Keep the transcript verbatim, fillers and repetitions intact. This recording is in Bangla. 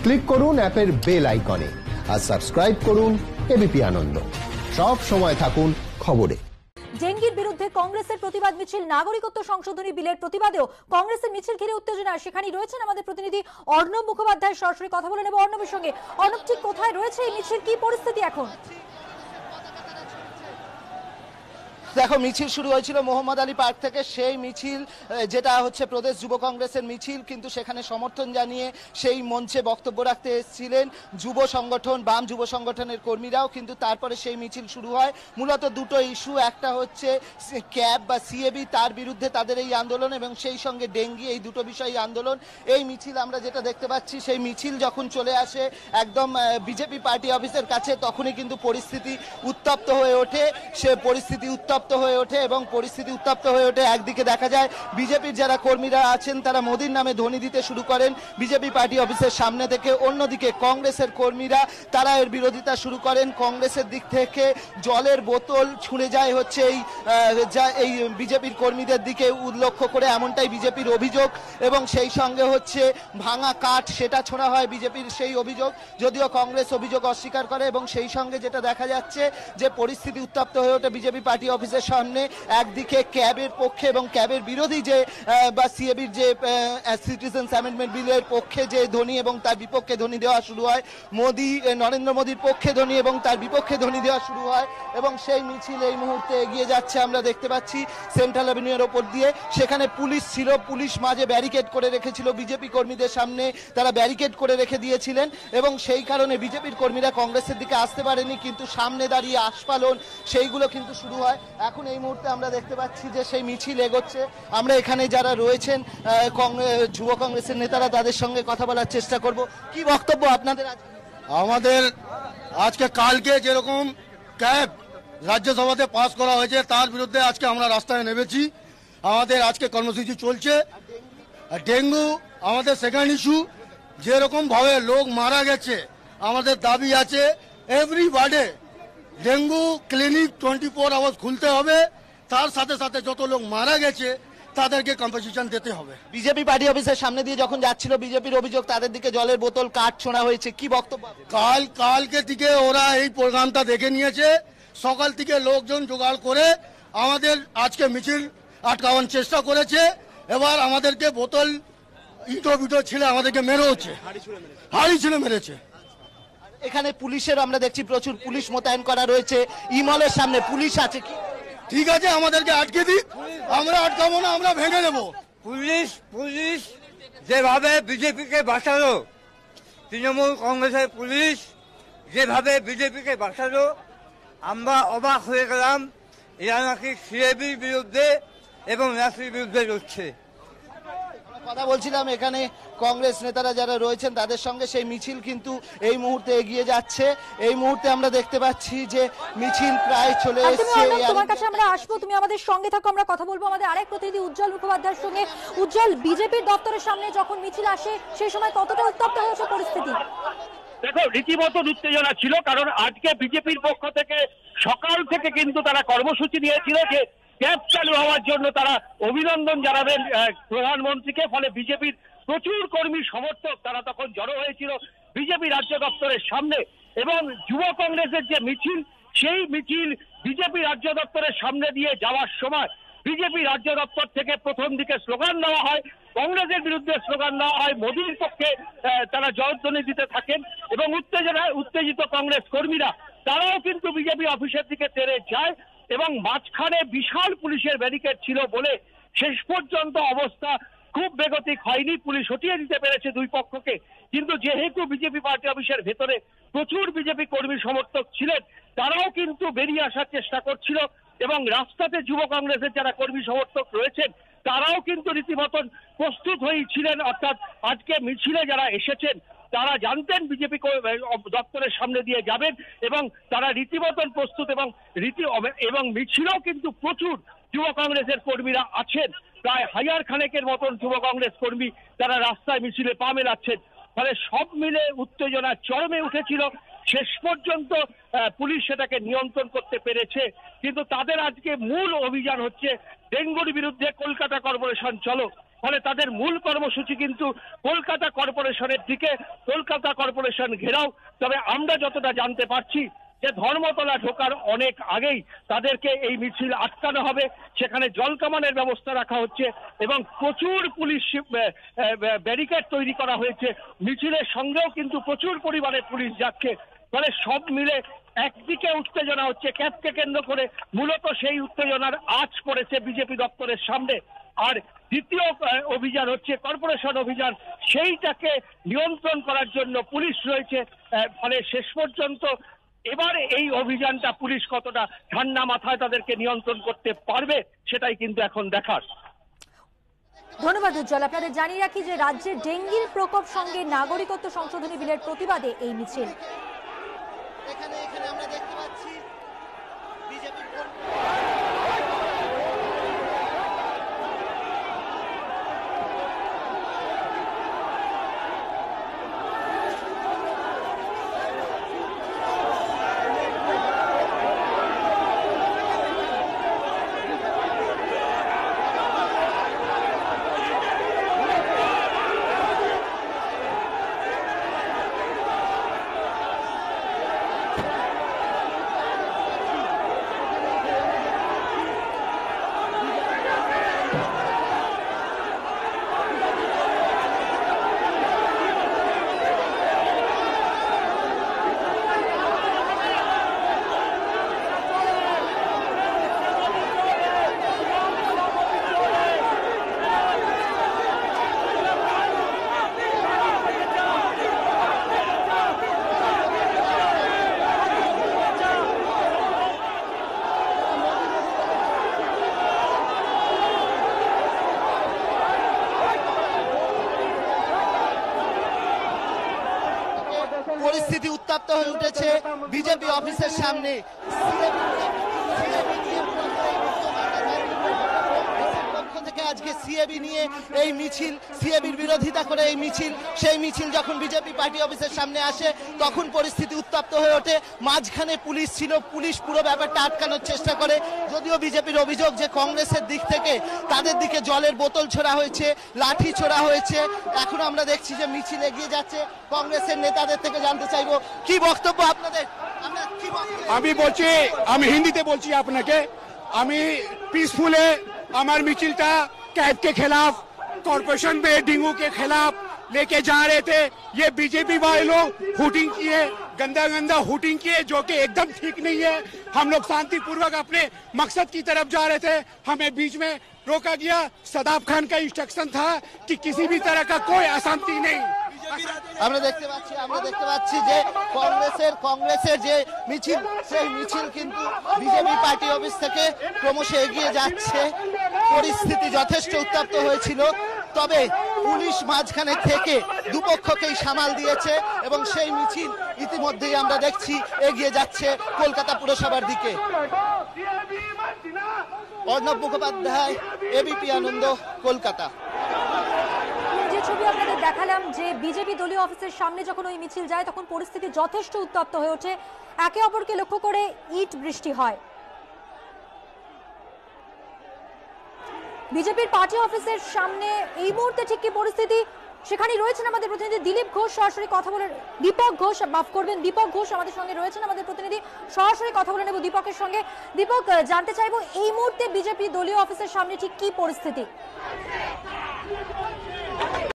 ক্লিক করুন অ্যাপের বেল আইকনে আর সাবস্ক্রাইব করুন এবিপি আনন্দ। সব সময় থাকুন খবরে। ডেঙ্গির বিরুদ্ধে কংগ্রেসের প্রতিবাদ মিছিল, নাগরিকত্ব সংশোধনী বিলের প্রতিবাদেও কংগ্রেসের মিছিল ঘিরে উত্তেজনা। সেখানেই রয়েছেন আমাদের প্রতিনিধি অর্ণব মুখোপাধ্যায়, সরাসরি কথা বলে নেব অর্ণবের সঙ্গে। অর্ণব, ঠিক কোথায় রয়েছে এই মিছিল, কি পরিস্থিতি এখন? দেখো, মিছিল শুরু হয়েছিল মোহাম্মদ আলী পার্ক থেকে। সেই মিছিল যেটা হচ্ছে প্রদেশ যুব কংগ্রেসের মিছিল, কিন্তু সেখানে সমর্থন জানিয়ে সেই মঞ্চে বক্তব্য রাখতে এসেছিলেন যুব সংগঠন, বাম যুব সংগঠনের কর্মীরাও। কিন্তু তারপরে সেই মিছিল শুরু হয় মূলত দুটো ইস্যু, একটা হচ্ছে ক্যাব বা সিএবি, তার বিরুদ্ধে তাদের এই আন্দোলন, এবং সেই সঙ্গে ডেঙ্গি, এই দুটো বিষয়ই আন্দোলন। এই মিছিল আমরা যেটা দেখতে পাচ্ছি, সেই মিছিল যখন চলে আসে একদম বিজেপি পার্টি অফিসের কাছে, তখনই কিন্তু পরিস্থিতি উত্তপ্ত হয়ে ওঠে। সে পরিস্থিতি উত্তপ্ত হয়ে ওঠে এবং পরিস্থিতি উত্তপ্ত হয়ে ওঠে একদিকে দেখা যায় বিজেপির যারা কর্মীরা আছেন তারা মোদির নামে ধ্বনি দিতে শুরু করেন বিজেপি পার্টি অফিসের সামনে থেকে। অন্যদিকে কংগ্রেসের কর্মীরা তারা এর বিরোধিতা শুরু করেন। কংগ্রেসের দিক থেকে জলের বোতল ছুঁড়ে যায় হচ্ছে এই এই বিজেপির কর্মীদের দিকে লক্ষ্য করে, এমনটাই বিজেপির অভিযোগ। এবং সেই সঙ্গে হচ্ছে ভাঙা কাঠ, সেটা ছোড়া হয় বিজেপির সেই অভিযোগ, যদিও কংগ্রেস অভিযোগ অস্বীকার করে। এবং সেই সঙ্গে যেটা দেখা যাচ্ছে যে পরিস্থিতি উত্তপ্ত হয়ে ওঠে বিজেপি পার্টি অফিসের সামনে। একদিকে ক্যাবের পক্ষে এবং ক্যাবের বিরোধী যে বা সিএবির যে সিটিজেন্স অ্যামেন্ডমেন্ট বিলের পক্ষে যে ধ্বনি এবং তার বিপক্ষে ধ্বনি দেওয়া শুরু হয়। মোদি, নরেন্দ্র মোদীর পক্ষে ধ্বনি এবং তার বিপক্ষে ধ্বনি দেওয়া শুরু হয়। এবং সেই মিছিল এই মুহূর্তে এগিয়ে যাচ্ছে, আমরা দেখতে পাচ্ছি সেন্ট্রাল অ্যাভিনিউর ওপর দিয়ে। সেখানে পুলিশ ছিল, পুলিশ মাঝে ব্যারিকেড করে রেখেছিল বিজেপি কর্মীদের সামনে, তারা ব্যারিকেড করে রেখে দিয়েছিলেন এবং সেই কারণে বিজেপির কর্মীরা কংগ্রেসের দিকে আসতে পারেনি। কিন্তু সামনে দাঁড়িয়ে আস্ফালন সেইগুলো কিন্তু শুরু হয়। এখন এই মুহূর্তে আমরা দেখতে পাচ্ছি যে সেই মিছিল এগোচ্ছে। আমরা এখানে যারা রয়েছেন যুব কংগ্রেসের নেতারা, তাদের সঙ্গে কথা বলার চেষ্টা করব। কি বক্তব্য আপনাদের? আমাদের আজকে কালকে যেরকম ক্যাব রাজ্যসভাতে পাস করা হয়েছে তার বিরুদ্ধে আজকে আমরা রাস্তায় নেমেছি। আমাদের আজকে কর্মসূচি চলছে। ডেঙ্গু আমাদের সেকেন্ড ইস্যু। যেরকম ভাবে লোক মারা গেছে, আমাদের দাবি আছে এভরি ওয়ার্ডে dengue clinic twenty four hours খুলতে হবে। তার সাথে সাথে যত লোক মারা গেছে তাদেরকে কম্পেনসেশন দিতে হবে। বিজেপি পার্টি অফিসের সামনে দিয়ে যখন যাচ্ছিল বিজেপির অভিযোগ তাদের দিকে জলের বোতল, কাঠ ছোঁড়া হয়েছে, কি বক্তব্য? কাল কালকে থেকে ওরা এই প্রোগ্রামটা দেখে নিয়েছে। সকাল থেকে লোকজন জোগাড় করে আমাদের আজকে মিছিল আটকানোর চেষ্টা করেছে। এবার আমাদেরকে বোতল, ইটো বিটো ছেলে আমাদেরকে মেরেছে, হাড়ি ছেলে মেরেছে। এখানে পুলিশের আমরা দেখছি প্রচুর পুলিশ মোতায়েন করা রয়েছে। ইমলের সামনে পুলিশ আছে। কি ঠিক আছে, আমাদেরকে আটকে দিক, আমরা আটকাবো না, আমরা ভেঙে দেবো। পুলিশ পুলিশ যেভাবে বিজেপিকে বাঁচালো, তৃণমূল কংগ্রেসের পুলিশ যেভাবে বিজেপিকে বাঁচালো, আমরা অবাক হয়ে গেলাম। এরা নাকি সিএবির বিরুদ্ধে এবং রাশির বিরুদ্ধে লড়ছে। কথা বলছিলাম এখানে কংগ্রেস নেতারা যারা রয়েছেন তাদের সঙ্গে, সেই মিছিল কিন্তু এই মুহূর্তে এগিয়ে যাচ্ছে। এই মুহূর্তে আমরা দেখতে পাচ্ছি যে মিছিল প্রায় চলে এসেছে। তোমার কাছে আমরা আসবো, তুমি আমাদের সঙ্গে থাকো, আমরা কথা বলবো আমাদের আরেক প্রতিনিধি উজ্জ্বল মুখোপাধ্যায়ের সঙ্গে। উজ্জ্বল, বিজেপির দপ্তরের সামনে যখন মিছিল আসে সেই সময় কতটা উত্তপ্ত হয়েছে পরিস্থিতি? দেখো, রীতিমতো উত্তেজনা ছিল, কারণ আজকে বিজেপির পক্ষ থেকে সকাল থেকে কিন্তু তারা কর্মসূচি নিয়েছিল যে ক্যাব চালু হওয়ার জন্য তারা অভিনন্দন জানাবেন প্রধানমন্ত্রীকে। ফলে বিজেপির প্রচুর কর্মী সমর্থক তারা তখন জড়ো হয়েছিল বিজেপি রাজ্য দপ্তরের সামনে। এবং যুব কংগ্রেসের যে মিছিল, সেই মিছিল বিজেপি রাজ্য দপ্তরের সামনে দিয়ে যাওয়ার সময় বিজেপি রাজ্য দপ্তর থেকে প্রথম দিকে স্লোগান দেওয়া হয়, কংগ্রেসের বিরুদ্ধে স্লোগান দেওয়া হয়, মোদীর পক্ষে তারা জয়ধ্বনি দিতে থাকেন। এবং উত্তেজনায় উত্তেজিত কংগ্রেস কর্মীরা তারাও কিন্তু বিজেপি অফিসের দিকে তেড়ে যায় এবং মাঝখানে বিশাল পুলিশের ব্যারিকেড ছিল বলে শেষ পর্যন্ত অবস্থা খুব বেগতিক হয়নি। পুলিশ হটিয়ে দিতে পেরেছে দুই পক্ষকে। কিন্তু যেহেতু বিজেপি পার্টি অফিসের ভেতরে প্রচুর বিজেপি কর্মী সমর্থক ছিলেন, তারাও কিন্তু বেরিয়ে আসার চেষ্টা করছিল এবং রাস্তাতে যুব কংগ্রেসের যারা কর্মী সমর্থক রয়েছেন তারাও কিন্তু রীতিমতন প্রস্তুত হয়েই ছিলেন। অর্থাৎ আজকে মিছিলে যারা এসেছেন তারা জানতেন বিজেপি দপ্তরের সামনে দিয়ে যাবেন এবং তারা রীতিমতন প্রস্তুত এবং রীতি এবং মিছিলেও কিন্তু প্রচুর যুব কংগ্রেসের কর্মীরা আছেন। প্রায় হাজার খানেকের মতন যুব কংগ্রেস কর্মী তারা রাস্তায় মিছিলে পা মেলাচ্ছেন। ফলে সব মিলে উত্তেজনা চরমে উঠেছিল। শেষ পর্যন্ত পুলিশ সেটাকে নিয়ন্ত্রণ করতে পেরেছে। কিন্তু তাদের আজকে মূল অভিযান হচ্ছে ডেঙ্গুর বিরুদ্ধে কলকাতা কর্পোরেশন চলো। ফলে তাদের মূল কর্মসূচি কিন্তু কলকাতা কর্পোরেশনের দিকে, কলকাতা কর্পোরেশন ঘেরাও। তবে আমরা যতটা জানতে পারছি যে ধর্মতলা ঢোকার অনেক আগেই তাদেরকে এই মিছিল আটকানো হবে, সেখানে জলকামানের ব্যবস্থা রাখা হচ্ছে এবং প্রচুর পুলিশ ব্যারিকেড তৈরি করা হয়েছে। মিছিলের সঙ্গেও কিন্তু প্রচুর পরিমাণে পুলিশ যাচ্ছে, ফলে সব মিলে একদিকে উত্তেজনা হচ্ছে ক্যাবকে কেন্দ্র করে, মূলত সেই উত্তেজনার আঁচ পড়েছে বিজেপি দপ্তরের সামনে। আর দ্বিতীয় অভিযান হচ্ছে কর্পোরেশন অভিযান, সেইটাকে নিয়ন্ত্রণ করার জন্য পুলিশ রয়েছে। ফলে শেষ পর্যন্ত এবার এই অভিযানটা পুলিশ কতটা ঠান্ডা মাথায় তাদেরকে নিয়ন্ত্রণ করতে পারবে সেটাই কিন্তু এখন দেখার। ধন্যবাদ উজ্জ্বল। আপনাদের জানিয়ে রাখি যে রাজ্যে ডেঙ্গির প্রকোপ সঙ্গে নাগরিকত্ব সংশোধনী বিলের প্রতিবাদে এই মিছিল। এখানে এখানে আমরা দেখতে পাচ্ছি বিজেপির পরিস্থিতি উত্তপ্ত হয়ে উঠেছে বিজেপি অফিসের সামনে। আজকে সিএবি নিয়ে এই মিছিল, সিএবির বিরোধিতা করে এই মিছিল, সেই মিছিল যখন বিজেপি পার্টি অফিসের সামনে আসে তখন পরিস্থিতি উত্তপ্ত হয়ে ওঠে। মাঝখানে পুলিশ ছিল, পুলিশ পুরো ব্যাপারটা আটকানোর চেষ্টা করে। যদিও বিজেপির অভিযোগ যে কংগ্রেসের দিক থেকে তাদের দিকে জলের বোতল ছোড়া হয়েছে, লাঠি ছোড়া হয়েছে। এখন আমরা দেখছি যে মিছিল এগিয়ে যাচ্ছে। কংগ্রেসের নেতাদের থেকে জানতে চাইবো কি বক্তব্য আপনাদের। আমি বলছি, আমি হিন্দিতে বলছি আপনাকে, আমি পিसफुल আমার মিছিলটা कैब के खिलाफ, कॉर्पोरेशन में डेंगू के खिलाफ लेके जा रहे थे। ये बीजेपी वाले लोग हुटिंग किए, गंदा गंदा हुटिंग किए, जो कि एकदम ठीक नहीं है। हम लोग शांतिपूर्वक अपने मकसद की तरफ जा रहे थे, हमें बीच में रोका गया। सदाब खान का इंस्ट्रक्शन था कि किसी भी तरह का कोई अशांति नहीं। আমরা দেখতে পাচ্ছি আমরা দেখতে পাচ্ছি যে কংগ্রেসের কংগ্রেসের যে মিছিল, সেই মিছিল কিন্তু বিজেপি পার্টি অফিস থেকে ক্রমশ এগিয়ে যাচ্ছে। পরিস্থিতি যথেষ্ট উত্তপ্ত হয়েছিল, তবে পুলিশ মাঝখানে থেকে দুপক্ষকেই সামাল দিয়েছে এবং সেই মিছিল ইতিমধ্যেই আমরা দেখছি এগিয়ে যাচ্ছে কলকাতা পুরসভার দিকে। অর্ণব মুখোপাধ্যায়, এবিপি আনন্দ, কলকাতা। যে ছবি আপনাদের দেখালাম যে বিজেপি দলীয় অফিসের সামনে যখন ওই মিছিল যায় তখন পরিস্থিতি যথেষ্ট উত্তপ্ত হয়ে ওঠে, একে অপরকে লক্ষ্য করে ইট বৃষ্টি হয়। বিজেপির পার্টি অফিসের সামনে এই মুহূর্তে ঠিক কি পরিস্থিতি সেখানে রয়েছেন আমাদের প্রতিনিধি দিলীপ ঘোষ, সরাসরি কথা বলে দীপক ঘোষ, মাফ করবেন দীপক ঘোষ আমাদের সঙ্গে রয়েছেন আমাদের প্রতিনিধি, সরাসরি কথা বলে নেব দীপকের সঙ্গে। দীপক, জানতে চাইবো এই মুহূর্তে বিজেপি দলীয় অফিসের সামনে ঠিক কি পরিস্থিতি?